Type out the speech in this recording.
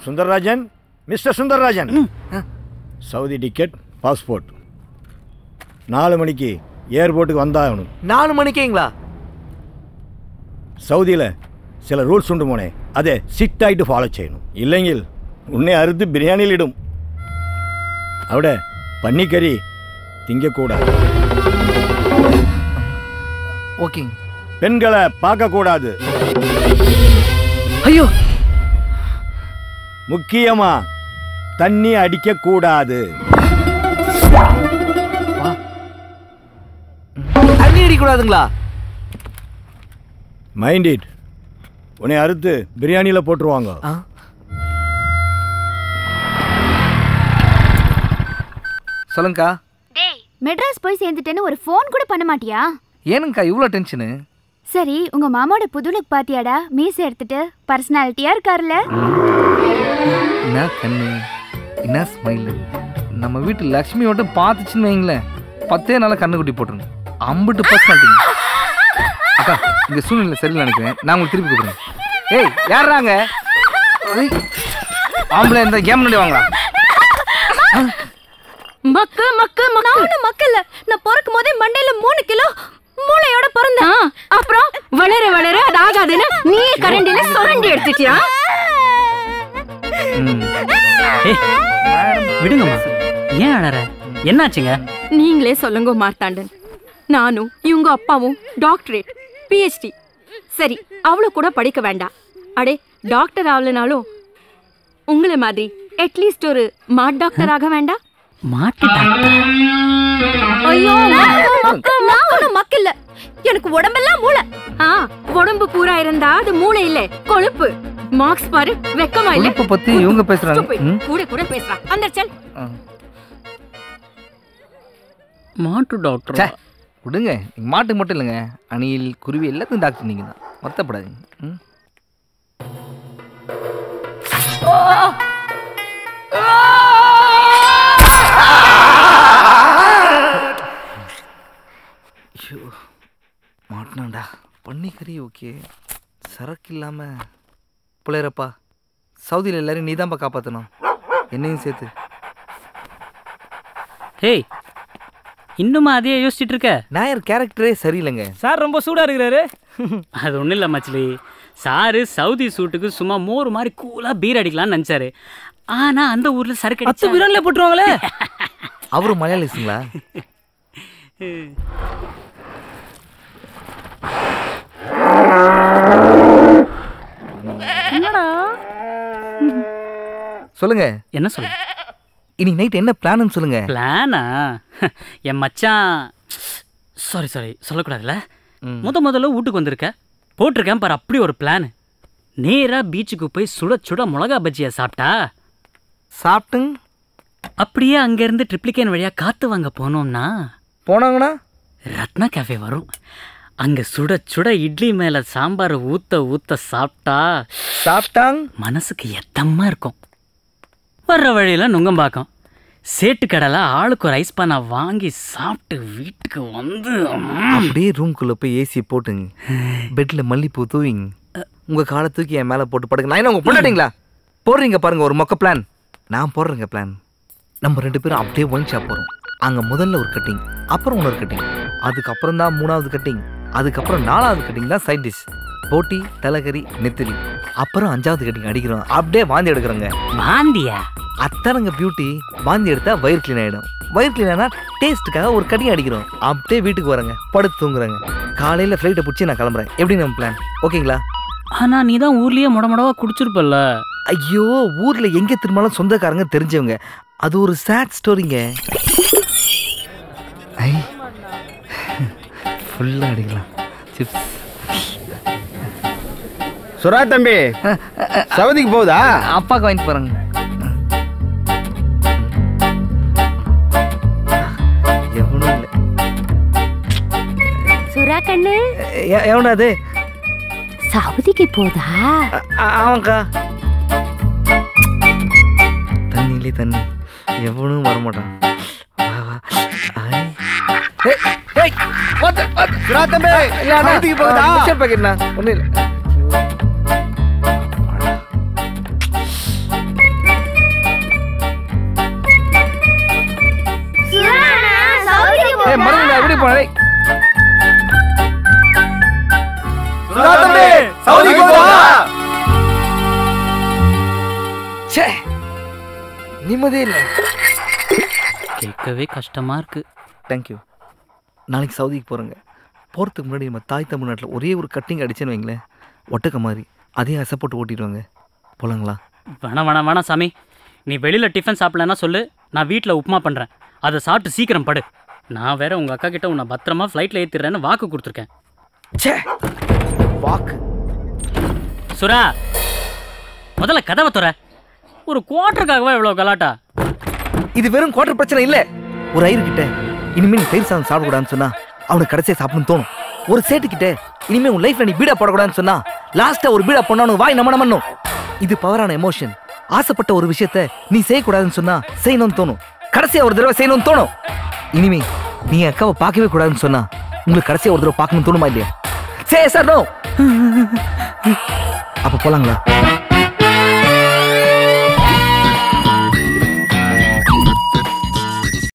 Sundararajan, mister Sundararajan, Saudi ticket, passport. 4 மணிக்கு ஏர்போர்ட்டுக்கு வந்தாகணும். 4 மணிக்கேங்களா? சவுதியில் சில ரூல்ஸ் உண்டு மோனே, அதை ஸ்ட்ரிக்ட் ஆகிட்டு ஃபாலோ செய்யணும். இல்லைங்கில் உன்னை அறுத்து பிரியாணியில் இடும். அவட பன்னிக்கறி திங்கக்கூடாது. ஓகேங்க. பெண்களை பார்க்கக்கூடாது. ஐயோ, முக்கியமா தண்ணி அடிக்க கூடாது. தண்ணி அடிக்கூடாதுங்களா? Mind it. உன்னை அறுத்து பிரியாணியில் போட்டுருவாங்க. சொல்லுங்கக்கா. டேய், மெட்ராஸ் போய் சேர்ந்துட்டேன்னு ஒரு ஃபோன் கூட பண்ண மாட்டியா? ஏனுங்கக்கா இவ்வளோ டென்ஷனு? சரி, உங்க மாமாவோட புது லுக் பாத்தியாடா? மீசை எடுத்துட்டு பர்சனாலிட்டியா இருக்காருல்ல? என்ன கண்ணு, என்ன ஸ்மைல். நம்ம வீட்டு லக்ஷ்மியோட பார்த்துச்சுன்னு வைங்களேன், 10 நாள் கண்ணுக்குட்டி போட்டுருங்க. அம்பிட்டு பர்சனாலிட்டிங்க. அக்கா, இந்த சூழ்நிலை சரியில்லை நினைக்கிறேன். நான் உங்களுக்கு திருப்பி கூப்பிடுறேன். ஏய், யாருறாங்க? ஆம்பளை இந்த கேம் வாங்க. மக்கு மக்கு நானும் மக்கள். நான் பிறக்கும் போதே மண்டையில 3 கிலோ மூளையோட பிறந்தேன். அப்புறம் வளர வளர அது ஆகாதுன்னு நீ கரண்டில சுரண்டி எடுத்துட்டியா? விடுங்கம்மா, ஏன் அழற? என்னாச்சுங்க? நீங்களே சொல்லுங்க மார்த்தாண்டன். நானும் இவங்க அப்பாவும் டாக்டரேட், PhD. சரி, அவ்வளோ கூட படிக்க வேண்டாம். அடே, டாக்டர் ஆகலனாலும் உங்களை மாதிரி அட்லீஸ்ட் ஒரு மாட் டாக்டர் ஆக வேண்டாம்? மாட்டு டாக்டர்? ஐயோ, நான் ஒன்றும் மக்கில்ல. எனக்கு உடம்பெல்லாம் மூளை. உடம்பு பூரா இருந்தா அது மூளை இல்ல, கொழுப்பு. மார்க்ஸ் பாரு, வெக்கமா இல்ல? கொழுப்பு பத்தி இவங்க பேசுறாங்க. கூட கூட பேசுறா. அந்த செல் மாட்டு டாக்டர் விடுங்க. மாட்டுக்கு மட்டும் இல்லைங்க, அணில், குருவி எல்லாத்தையும் டாக்டர் நீங்க தான். வருத்தப்படாதீங்க. மாட்டினாண்டா. பன்னிக்கறி ஓகே, சரக்கு இல்லாம பிள்ளையரப்பா. சவுதியில் எல்லாரும் நீதான்ப்பா காப்பாற்றணும், என்னையும் சேர்த்து. ஹேய், இன்னுமா அதையே யோசிச்சுட்டு இருக்க? நாயர் கேரக்டரே சரியில்லைங்க. சார் ரொம்ப சூடாக இருக்கிறாரு. அது ஒன்றும் இல்லை மச்சிலி. சாரு சவுதி சூட்டுக்கு சும்மா மோர் மாதிரி கூலாக பீர் அடிக்கலாம்னு நினச்சாரு. ஆனால் அந்த ஊரில் சரக்கு 10 பிரான்ல போட்டுருவாங்களே. அவரும் மலையாளிஸுங்களா? சொல்லுங்க. என்ன சொல்ல? இன்னைக்கு நைட் என்ன பிளான்னு சொல்லுங்க. பிளானா? என் மச்சான் சாரி சொல்லக்கூடாதுல்ல. முதல்ல வீட்டுக்கு வந்திருக்க, போட்டிருக்கேன் பாரு அப்படி ஒரு பிளான். நேராக பீச்சுக்கு போய் சுட சுட மிளகா பஜ்ஜியை சாப்பிட்டுங்க. அப்படியே அங்கேருந்து ட்ரிப்ளிகேன் வழியாக காற்று வாங்க போனாங்கன்னா ரத்னா கேஃபே வரும். அங்கே சுட சுட இட்லி மேலே சாம்பார் ஊற்ற சாப்பிட்டாங்க மனசுக்கு எத்தமாக இருக்கும். வர்ற வழியில் நுங்கம்பாக்கம் சேட்டு கடையில் ஆளுக்கு ஒரு ஐஸ் பானை வாங்கி சாப்பிட்டு வீட்டுக்கு வந்து அப்படியே ரூம்குள்ளே போய் ஏசி போட்டுங்க. பெட்டில் மல்லிப்பூ தூவிங்க. உங்கள் காலை தூக்கி என் மேலே போட்டு படுங்க. நான் என்ன உங்கள் போட்டாட்டிங்களா? போடுறீங்க பாருங்கள் ஒரு மொக்க பிளான். நான் போடுறேங்க பிளான். நம்ம 2 பேரும் அப்படியே ஒன் ஷாப் போகிறோம். அங்கே முதல்ல ஒரு கட்டிங், அப்புறம் இன்னொரு கட்டிங், அதுக்கப்புறம் தான் 3வது கட்டிங், அதுக்கப்புறம் 4வது கட்டிங் தான் சைட் டிஷ். போட்டி, தலைக்கறி, நெத்திலி, அப்புறம் 5வது கட்டிங் அடிக்கிறோம். அப்படியே வாந்தி எடுக்கிறோங்க. வாந்தியா? அத்தனைங்க பியூட்டி. வாந்தி எடுத்தா வயிறு கிளீன் ஆகிடும். வயிறு கிளீன் ஆனால் டேஸ்ட்டுக்காக ஒரு கட்டிங் அடிக்கிறோம். அப்படியே வீட்டுக்கு வரேங்க, படுத்து தூங்குறேங்க. காலையில் ஃப்ளைட்டை பிடிச்சி நான் கிளம்புறேன். எப்படி நம்ம பிளான்? ஓகேங்களா? ஆனால் நீ தான் ஊர்லேயே முடமுடவா குடிச்சிருப்பல்ல. ஐயோ, ஊரில் எங்கே திரும்பினாலும் சொந்தக்காரங்க தெரிஞ்சவங்க. அது ஒரு சேட் ஸ்டோரிங்க. ஐ ஃபுல்லாக அடிக்கலாம். சிப்ஸ். சுரா தம்பி, சவுதிக்கு போகுதா? அப்பாவுக்கு வாங்கிட்டு போகிறாங்க. எவனும் இல்லை. சுறா கண்ணு எவனா அது? சவுதிக்கு போதா? ஆமாக்கா. தண்ணியிலே தண்ணி, எவனும் வரமாட்டான். ச்சே நிம்மதியே இல்லை. கேட்கவே கஷ்டமா இருக்கு. தேங்க்யூ. நாளைக்கு சவுதிக்கு போகிறேங்க. போகிறதுக்கு முன்னாடி நம்ம தாய் தமிழ்நாட்டில் ஒரே ஒரு கட்டிங் அடிச்சேன்னு வைங்களேன், ஒட்டக்க மாதிரி அதே அசை போட்டு ஓட்டிடுவாங்க. போகலாங்களா? வேணாம் சாமி. நீ வெளியில் டிஃபன் சாப்பிடலன்னா சொல்லு, நான் வீட்டில் உப்புமா பண்ணுறேன், அதை சாப்பிட்டு சீக்கிரம் படு. நான் வேற உங்கள் அக்கா கிட்ட உன்னை பத்திரமா ஃப்ளைட்டில் ஏற்றிடுறேன்னு வாக்கு கொடுத்துருக்கேன். ச்சே வாக்கு. சுரா, முதல்ல கதவை துற. ஒரு குவார்ட்டருக்காகவா இவ்வளோ கலாட்டா? இது வெறும் குவார்ட்டர் பிரச்சனை இல்லை. ஒரு ஐயர்கிட்ட இனிமேல் நீ தயிர் சாதம் சாப்பிடக்கூடாதுன்னு சொன்னா அவனுக்கு கடைசியாக சாப்பிடணும்னு தோணும். ஒரு சேட்டுக்கிட்ட இனிமேல் உன் லைஃப்ல நீ பீடா போடக்கூடாதுன்னு சொன்னா லாஸ்டா ஒரு பீடா போனா வாய் நம்ம பண்ணும். இது பவரான எமோஷன். ஆசைப்பட்ட ஒரு விஷயத்த நீ செய்யக்கூடாதுன்னு சொன்னா செய்யணும்னு தோணும். கடைசியா ஒரு தடவை செய்யணும்னு தோணும். இனிமே நீ அக்காவை பார்க்கவே கூடாதுன்னு சொன்னா உங்களுக்கு கடைசியா ஒரு தடவை பார்க்கணும்னு தோணுமா இல்லையா? Say sir no. அப்ப போலாங்களா?